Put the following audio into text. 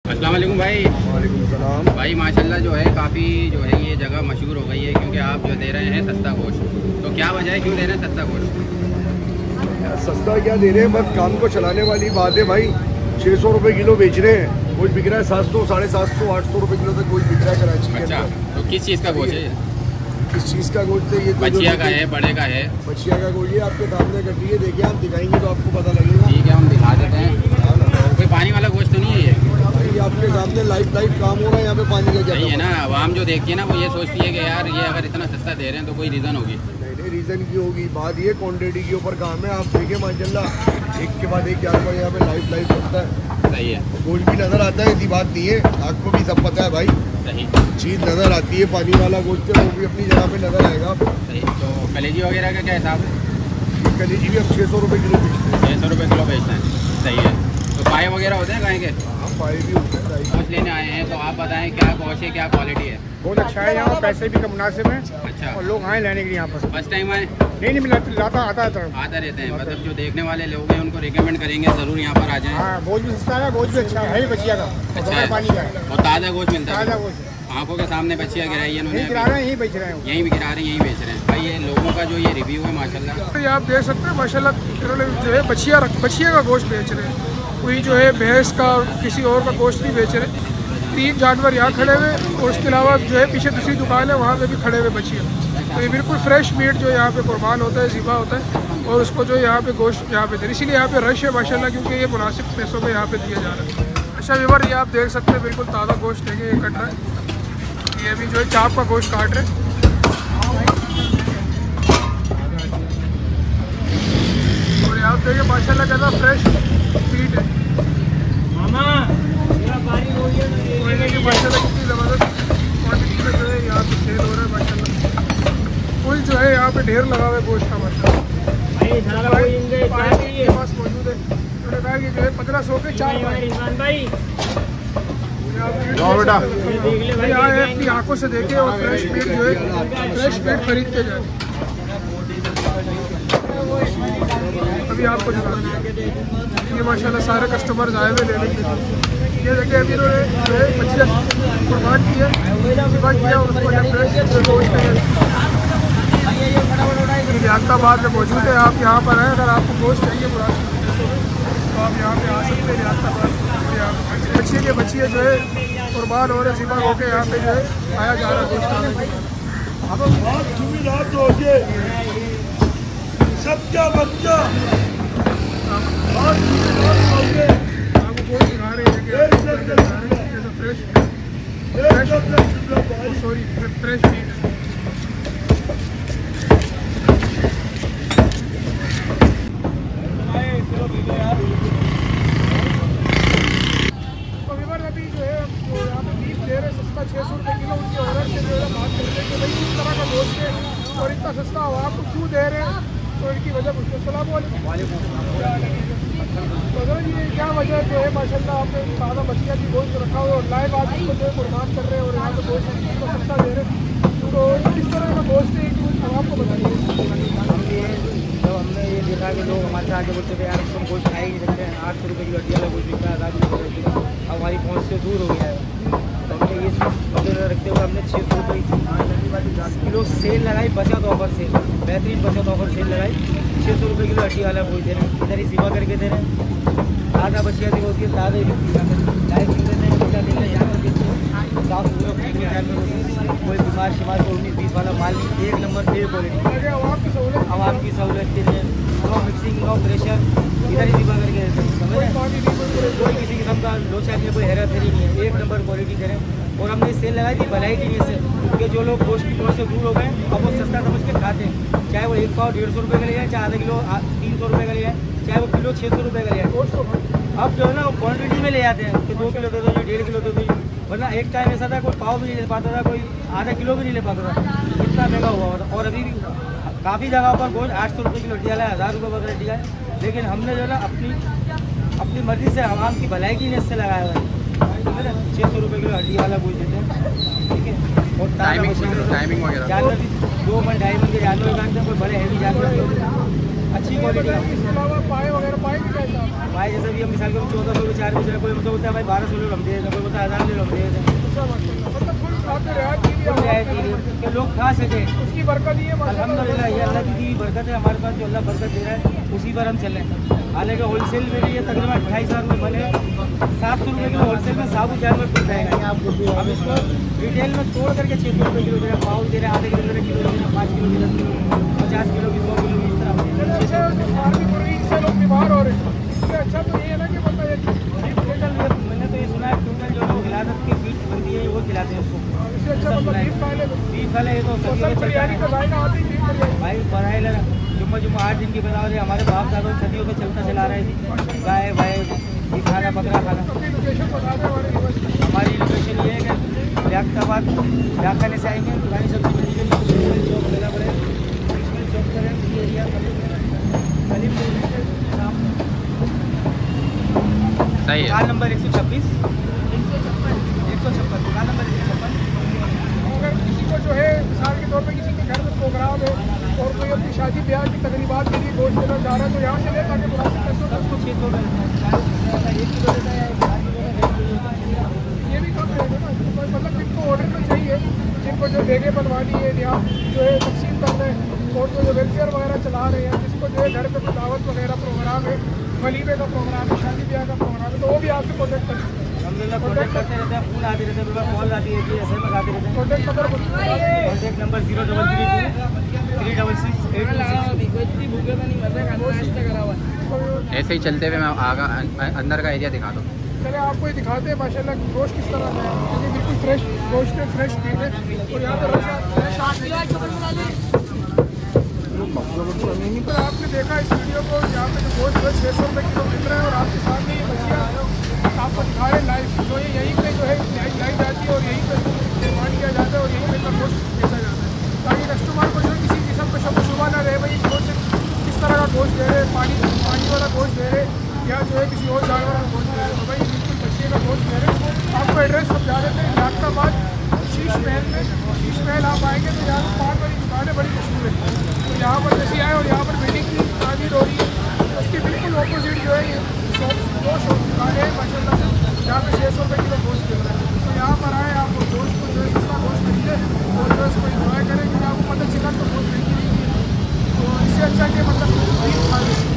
अस्सलाम वालेकुम भाई। वालेकुम सलाम। भाई माशाल्लाह जो है काफ़ी जो है ये जगह मशहूर हो गई है क्योंकि आप जो दे रहे हैं सस्ता गोश्त। तो क्या वजह है, क्यों दे रहे हैं सस्ता गोश्त? सस्ता क्या दे रहे हैं, बस काम को चलाने वाली बात है भाई। 600 रुपये किलो बेच रहे हैं, कोई बिक रहा है 700, 750, 800 रुपये किलो तक कोई बिक रहा है कराची के अच्छा, अंदर। तो किस चीज़ का गोश्त है? किस चीज़ का गोश्त है ये? बचिया का है, बड़े का है? बचिया का गोश्त है, आपके सामने कटी है, देखिए आप दिखाएंगे तो आपको पता लगेगा। ठीक है, हम दिखा देते हैं। कोई पानी वाला गोश्त तो नहीं है ये? भाई आपके सामने लाइव काम हो रहा है, यहाँ पे पानी का क्या नहीं है ना। आवाम जो देखती है ना वो ये सोचती है कि यार ये अगर इतना सस्ता दे रहे हैं तो कोई रीज़न होगी। नहीं, रीज़न की होगी, बात ये क्वान्टिटी के ऊपर काम है। आप देखें माशाल्लाह, एक के बाद एक जानवर यहाँ पे लाइव चलता है। सही है, गोश्त भी नज़र आता है, ऐसी बात नहीं है, आपको भी सब पता है भाई। सही चीज़ नज़र आती है, पानी वाला गोश्त है वो भी अपनी जगह पे नज़र आएगा। सही। तो कलेजी वगैरह का क्या हिसाब है? कलेजी भी अब 600 रुपये किलो बेचते हैं। 600 रुपये किलो बेचते हैं, सही है। तो पाए वगैरह होते हैं गाय के? हाँ, पाए भी होते हैं। गोश्त लेने आए हैं तो आप बताएं क्या गोश्त है, क्या क्वालिटी है? बहुत अच्छा है, यहाँ पैसे भी कम मुनासिब है अच्छा, और लोग आए लेने के लिए यहाँ पर। फर्स्ट टाइम आए? नहीं लाता आता है तरफ आते रहते हैं, मतलब जो देखने वाले लोग हैं उनको रिकमेंड करेंगे ज़रूर यहाँ पर आ जाएं। हाँ, गोश्त भी सस्ता है, गोश्त भी अच्छा है, बचिया का अच्छा है, पानी का है, और ताज़ा गोश्त मिलता ताज़ा है। गोश्त आंखों के सामने बचिया गिराई है नहीं इन्होंने, गिरा रहे हैं, यही बेच रहे हैं। यहीं भी गिरा रहे हैं, यहीं बेच रहे हैं। भाई ये लोगों का जो ये रिव्यू है माशाल्लाह, ये आप देख सकते हैं माशाल्लाह जो है बचिया का गोश्त बेच रहे हैं। कोई जो है भैंस का और किसी और का गोश्त नहीं बेच रहे। 3 जानवर यहाँ खड़े हुए और उसके अलावा जो है पीछे दूसरी दुकान है वहाँ पे भी खड़े हुए बचिया। तो ये बिल्कुल फ्रेश मीट जो यहाँ पे कुर्बान होता है, ज़िबा होता है और उसको जो यहाँ पे गोश्त यहाँ पे दे, इसीलिए यहाँ पे रश है माशाल्लाह, क्योंकि ये मुनासिब पैसों में यहाँ पे दिया जा रहा है। अच्छा व्यूअर, ये आप देख सकते हैं बिल्कुल ताज़ा गोश्त देंगे, ये कट रहा है। ये अभी जो है चाप का गोश्त काट रहे हैं। और आप देखिए माशाल्लाह कैसा फ्रेश मीट है। माशाल्लाह कितनी ज़बरदस्त क्वांटिटी में जो है यहाँ पे सेल हो रहा है माशाल्लाह। फुल जो है यहाँ पे ढेर लगा हुआ है गोश्त का माशाल्लाह। के पास मौजूद है, उन्होंने कहा कि जो है 1500 के 4 भाई आए अपनी आंखों से देखे और फ्रेश मीट जो है फ्रेश मीट खरीद के जाए। अभी आपको जनाते ये माशाल्लाह सारे कस्टमर्स आए हुए लेने के लिए। ये देखिए अभी इन्होंने जो है बच्चे कुर्बान किया, ज़िबा किया और उसको जब फ्रेश गोश्त रियासताबाद में मौजूद है। आप यहाँ पर हैं, अगर आपको गोश्त चाहिए तो आप यहाँ पे आ सकते हैं रियासताबाद। बच्चे के बच्चे जो है कुर्बान हो रहे, ज़िबा होकर यहाँ पे जो है आया जा रहा है गोश्त खाने के लिए। सबका बच्चा आपको गोश्त दिखा रहे हैं, फ्रेश मीट है। अभी जो है यहाँ पे बीफ दे रहे सस्ता 600 रुपये किलो। उनकी ऑर्डर से जो है बात करते हैं कि भाई इस तरह का गोश्त है और इतना सस्ता आवाम को क्यों दे रहे हैं, तो इनकी वजह पूछते हैं। सलाम वालेकुम। तो ये क्या वजह जो है माशाल्लाह आपने ताज़ा बचिया की गोश्त रखा हुआ और लाइव आप इसको जो है कुर्बान कर रहे हैं और यहाँ पे गोश्त इतना सस्ता दे रहे हैं, तो किस तरह का गोश्त है कि आपको बताइए। जब हमने ये देखा कि लोग हमारे से आगे बोलते थे यार तुम गोश्त खाए ही नहीं सकते, 800 रुपये की हड्डी वाला गोश्त बिकता है, 1000 रुपये की, अब हमारी पहुँच से दूर हो गया है। तो हमने ये सब रखते हुए हमने 600 रुपये किलो सेल लगाई, बचत ऑफर सेल, बेहतरीन बचत ऑफर सेल लगाई। 600 रुपये किलो हड्डी वाला गोश्त दे रहे हैं, इधर ही ज़िबा करके दे रहे हैं। ताज़ा बचिया दी होती है, ताज़ा ही लाइव मिलते हैं, बच्चा देते हैं, जानवर देते हैं, साफ सुथरा जानवर, कोई बीमार शिमार को 19-20 वाला माल नहीं, 1 नंबर ए क्वालिटी। आवाम की सहूलत के लिए नो मिक्सिंग नो प्रेशर, इधर ही ज़िबा करके देते हैं। कोई किसी किस्म का लोचा में कोई हेरा फेरी नहीं है, 1 नंबर क्वालिटी दे रहे हैं। और हमने सेल लगाई थी भलाई की नीयत से, क्योंकि जो लोग गोश्त की पहुँच से दूर हो गए अब वो सस्ता समझ के खाते हैं, चाहे वो 1 पाव 150 रुपये का लिया है, चाहे आधा किलो 300 रुपये का लिया है, चाहे वो किलो 600 रुपये का लिया है। अब जो है ना क्वान्टिटी में ले जाते हैं कि 2 किलो दे दो, 1.5 किलो दे दो, वरना एक टाइम ऐसा था कोई पाव भी नहीं ले पाता था, कोई आधा किलो भी नहीं ले पाता था, इतना महंगा हुआ था। और अभी भी काफ़ी जगह पर गोश्त 800 रुपये किलो हड्डी वाला है, 1000 रुपये वगैरह दिया है, लेकिन हमने जो है ना अपनी मर्ज़ी से आवाम की भलाई की नीयत से लगाया हुआ है, ठीक है ना। 600 रुपये किलो हड्डी वाला गोश्त देते हैं, ठीक है। और टाइमिंग वगैरह जानवर भी 2 मन 2.5 मन के जानवर काटते हैं, कोई बड़े हैवी जानवर नहीं होते। अच्छी क्वालिटी का। इसके अलावा पाए वगैरह पाए भी कैसा भाई जैसे भी हम मिसाल को 1400 में 4 बेच रहे, कोई मतलब होता है भाई 1200 ले हम दे देते, कोई बोलता है 1000 ले हम दे देते। मतलब फुल आपने रियायत की भी है कि लोग खा सके, उसकी बरकत ही है अल्हम्दुलिल्लाह। ये अल्लाह की दी बरकत है हमारे पास, जो अल्लाह बरकत दे रहा है उसी पर हम चल रहे हैं। हालांकि होलसेल में भी ये तकरीबन 28,000 में बने, 700 रुपये किलो होलसेल में साबुत जानवर बिक जाएगा। हम इसको रिटेल में तोड़ करके 600 रुपये किलो दे रहे हैं, पाउच दे रहे हैं, आधे किलो दे रहे हैं, किलो दे रहे हैं, 5 किलो की 10 किलो 50 किलो की 100 किलो की, इस तरह से लोग बीमार हो रहे हैं। इससे अच्छा तो ये है ना कि मतलब मैंने तो ये सुना है टोटल जो लोग हिलादत के बीच बनती है वो खिलाते हैं उसको। इससे अच्छा मतलब बीफ वाले ये तो भाई बढ़ाए लगा जुम्मा 8 दिन की बराबर है। हमारे बाप दादा सदियों में चलता चला रहे थे, गाय वाय ये खाना बकरा खाना। हमारी लोकेशन ये है कि लियाकताबाद डाकखाने से आएंगे, पुरानी सब्जी मंडी के लिए चौक मेला पड़े, चौक करें एरिया सही है। दुकान नंबर 156 दुकान नंबर 156। अगर किसी को जो है मिसाल के तौर पे किसी के घर में प्रोग्राम है और कोई अपनी शादी ब्याह की तकरीबात के लिए गोश्त लेना चाह रहा है तो यहाँ से ले ताकि मुनासिब पैसों सबको 600 में 1 किलो देता है, 4 किलो ये भी कम रहेगा ना। मतलब जिनको ऑर्डर में चाहिए, जिनको जो देगे बनवानी है या जो है तकसीम करना है, और जो वेलफेयर वगैरह चला रहे हैं, जिसको जो है घर पे कोई दावत वगैरह प्रोग्राम है, वलीमे का प्रोग्राम है, शादी ब्याह का प्रोग्राम है, तो वो भी आपसे कॉन्टेक्ट कर सकते हैं। अलहमदिल्ला कॉन्टेक्ट करते रहते हैं, फोन आते रहते हैं, कॉल आती है, SMS आते रहते हैं। कॉन्टेक्ट नंबर 0333 366 ऐसे ही चलते हुए मैं आगा अंदर का एरिया दिखा दो। चले आपको ये दिखाते हैं माशाल्लाह गोश्त किस तरह का है। ये बिल्कुल फ्रेश गोश्त है, फ्रेश मीट है और यहाँ पर पर आपने देखा इस वीडियो को, यहाँ पे जो गोश्त है 600 रुपये किलो मिल रहा है और आपके सामने ये बचिया आपको दिखा रहे हैं लाइव, जो ये यहीं पे जो है लाई जाती है और यहीं पे निर्माण किया जाता है और यहीं पे गोश्त बेचा जाता है, ताकि कस्टमर को जो है किसी किस्म का शक शुबा ना रहे भाई गोश्त किस तरह का गोश्त दे रहे, पानी वाला गोश्त दे रहे या जो है किसी और जानवर का गोश्त दे रहे। तो भाई बिल्कुल बच्चे का गोश्त दे रहे। आपको एड्रेस समझा देते हैं, लियाकताबाद शीश महल में। शीश महल आप आएंगे तो यहाँ पर पान वाली दुकानें बड़ी मशहूर है, तो यहाँ पर जैसे आए और यहाँ पर बिल्डिंग की तामीर हो रही है, तो उसके बिल्कुल ऑपोजिट जो है ये दो शॉप दुकानें हैं माशाल्लाह से, जहाँ पे 600 रुपये किलो गोश्त मिल रहा है। तो यहाँ पर आए, आप गोश्त को जो है सस्ता गोश्त खरीदे और जो है इसको इंजॉय करें, क्योंकि आपको पता चिकन तो बहुत महंगी नहीं है, तो इससे अच्छा कि मतलब बीफ खा